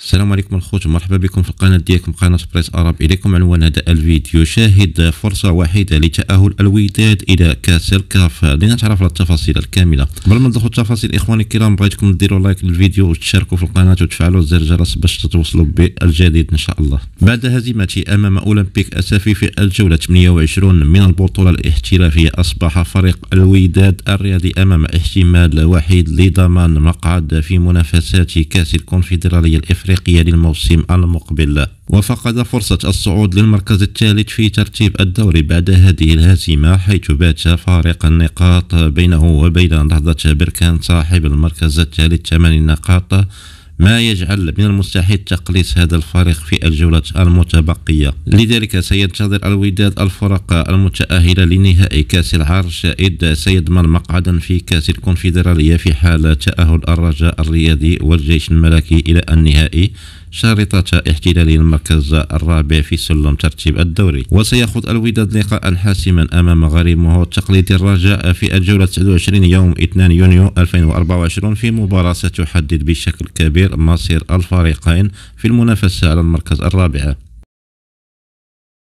السلام عليكم الخوت، مرحبا بكم في القناة ديالكم قناة بريس أراب. إليكم عنوان هذا الفيديو: شاهد فرصة وحيدة لتأهل الوداد إلى كأس الكاف. لنتعرف على التفاصيل الكاملة. قبل ما ندخل التفاصيل إخواني الكرام، بغيتكم ديروا لايك للفيديو وتشاركوا في القناة وتفعلوا زر الجرس باش تتوصلوا بالجديد إن شاء الله. بعد هزيمة أمام أولمبيك أسافي في الجولة 28 من البطولة الاحترافية، أصبح فريق الوداد الرياضي أمام احتمال وحيد لضمان مقعد في منافسات كأس الكونفدرالية الإفريقية للموسم المقبل، وفقد فرصة الصعود للمركز الثالث في ترتيب الدوري بعد هذه الهزيمة، حيث بات فارق النقاط بينه وبين نهضة بركان صاحب المركز الثالث 8 نقاط، ما يجعل من المستحيل تقليص هذا الفريق في الجولة المتبقية. لذلك سينتظر الوداد الفرق المتأهلة لنهائي كأس العرش، إذ سيضمن مقعدا في كأس الكونفدرالية في حال تأهل الرجاء الرياضي والجيش الملكي إلى النهائي، شارطة احتلال المركز الرابع في سلم ترتيب الدوري. وسيخوض الوداد لقاء حاسما أمام غريمه التقليدي الرجاء في الجولة 29 يوم 2 يونيو 2024، في مباراة ستحدد بشكل كبير مصير الفريقين في المنافسة على المركز الرابع.